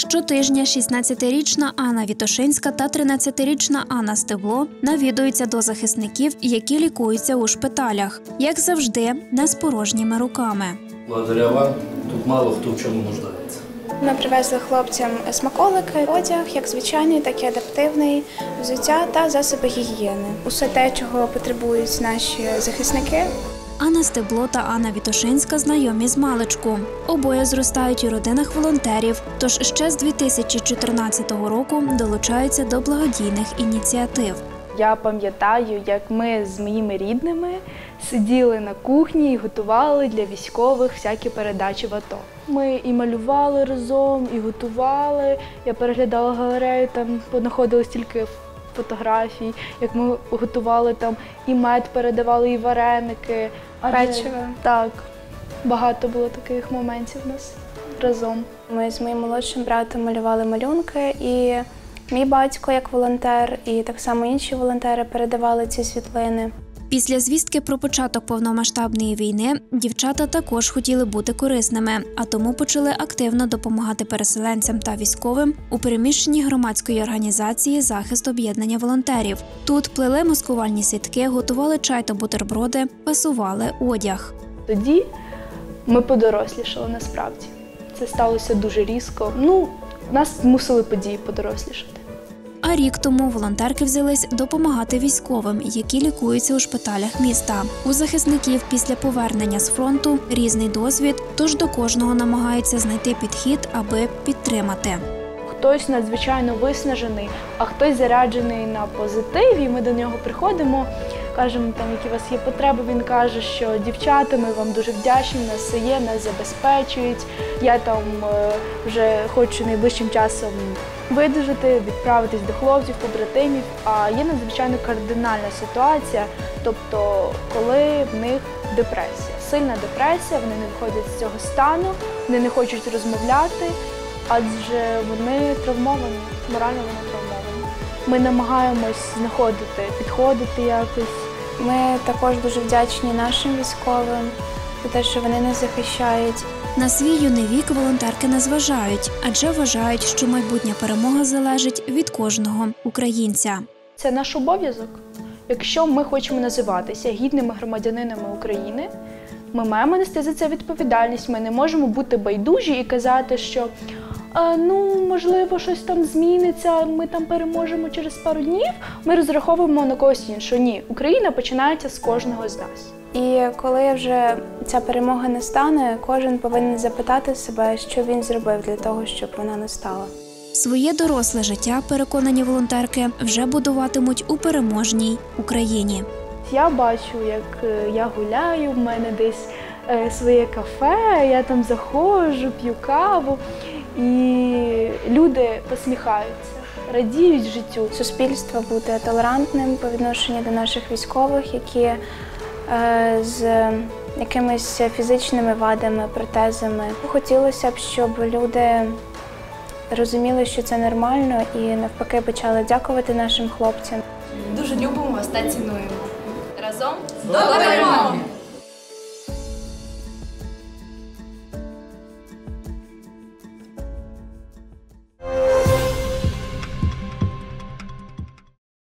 Щотижня 16-річна Анна Вітошинська та 13-річна Анна Стебло навідуються до захисників, які лікуються у шпиталях. Як завжди, не з порожніми руками. Благодаря вам тут мало хто в чому нуждається. Ми привезли хлопцям смаколики, одяг, як звичайний, так і адаптивний, взуття та засоби гігієни. Усе те, чого потребують наші захисники. Анна Стебло та Анна Вітошинська знайомі з маличку. Обоє зростають у родинах волонтерів, тож ще з 2014 року долучаються до благодійних ініціатив. Я пам'ятаю, як ми з моїми рідними сиділи на кухні і готували для військових всякі передачі в АТО. Ми і малювали разом, і готували. Я переглядала галерею, там понаходили стільки фотографій, як ми готували там і мед передавали, і вареники, печиво. Так, багато було таких моментів у нас разом. Ми з моїм молодшим братом малювали малюнки, і мій батько як волонтер, і так само інші волонтери передавали ці світлини. Після звістки про початок повномасштабної війни дівчата також хотіли бути корисними, а тому почали активно допомагати переселенцям та військовим у переміщенні громадської організації «Захист об'єднання волонтерів». Тут плели маскувальні сітки, готували чай та бутерброди, пасували одяг. Тоді ми подорослішали насправді. Це сталося дуже різко. Нас змусили події подорослішати. А рік тому волонтерки взялись допомагати військовим, які лікуються у шпиталях міста. У захисників після повернення з фронту різний досвід, тож до кожного намагаються знайти підхід, аби підтримати. Хтось надзвичайно виснажений, а хтось заряджений на позитиві. Ми до нього приходимо, кажемо, які у вас є потреби. Він каже, що дівчата, ми вам дуже вдячні, нас все є, нас забезпечують. Я там вже хочу найближчим часом видужати, відправитись до хлопців, побратимів. А є надзвичайно кардинальна ситуація, тобто коли в них депресія, сильна депресія, вони не виходять з цього стану, вони не хочуть розмовляти, адже вони травмовані, морально вони травмовані. Ми намагаємось знаходити, підходити якось. Ми також дуже вдячні нашим військовим за те, що вони нас захищають. На свій юний вік волонтерки не зважають, адже вважають, що майбутня перемога залежить від кожного українця. Це наш обов'язок. Якщо ми хочемо називатися гідними громадянинами України, ми маємо нести за це відповідальність. Ми не можемо бути байдужі і казати, що можливо, щось там зміниться, ми там переможемо через пару днів, ми розраховуємо на когось іншого. Ні, Україна починається з кожного з нас. І коли вже ця перемога настане, кожен повинен запитати себе, що він зробив для того, щоб вона настала. Своє доросле життя, переконані волонтерки, вже будуватимуть у переможній Україні. Я бачу, як я гуляю, в мене десь своє кафе, я там заходжу, п'ю каву, і люди посміхаються, радіють життю. Суспільство буде толерантним по відношенню до наших військових, які з якимись фізичними вадами, протезами. Хотілося б, щоб люди розуміли, що це нормально, і навпаки почали дякувати нашим хлопцям. Дуже любимо вас та цінуємо. Разом до перемоги!